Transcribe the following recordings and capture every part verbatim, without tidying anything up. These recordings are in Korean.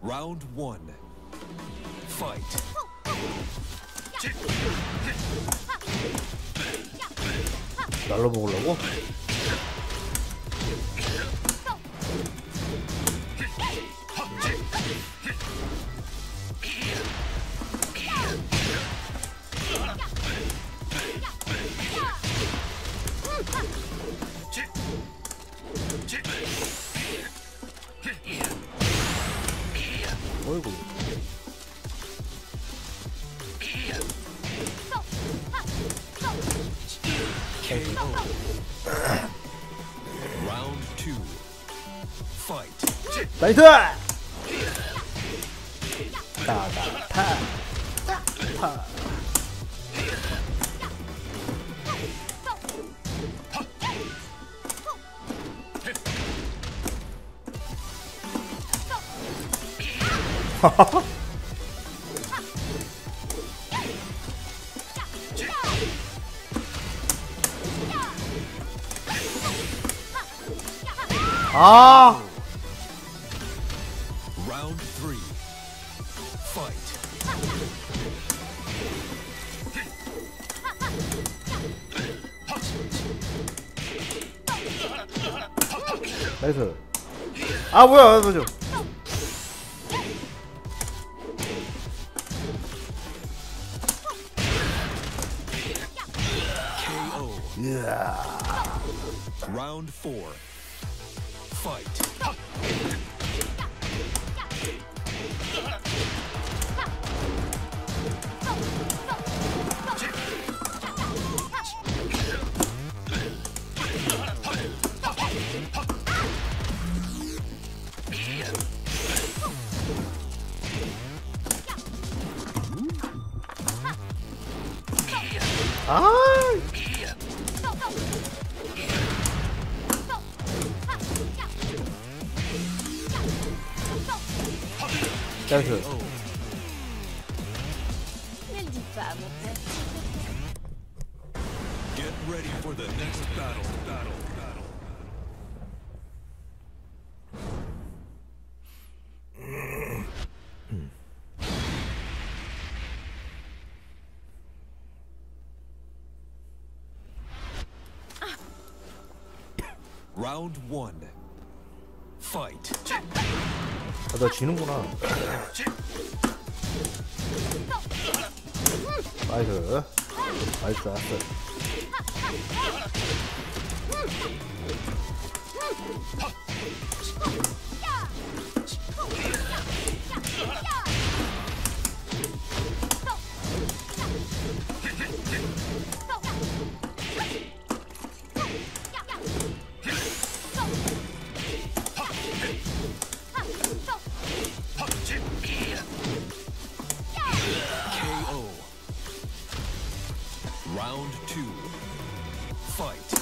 Round one. Fight. 날로 먹으려고? 어이구. Round two. Fight. 나이스! 따다타 타. 아! Round three. Fight. 나이스. 아 뭐야 뭐죠? 케이오. 이야. Round four. Fight. 아! 나이스. Ne le dis pas, mon père. Get ready for the next battle. Battle. Battle. Round one. Fight. 아, 나 지는구나. 나이스. 나이스, 나이스. Round two. Fight.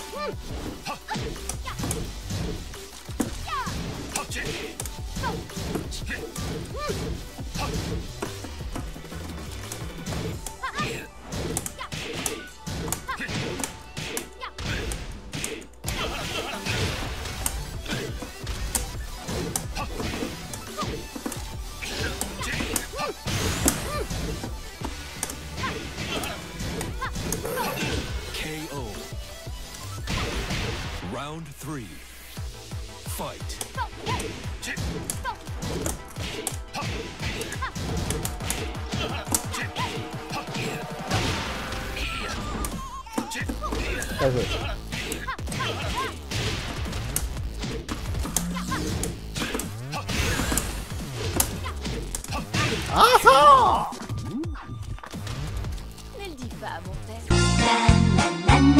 Round three. Fight. 나이스. Ne le dis pas, mon père.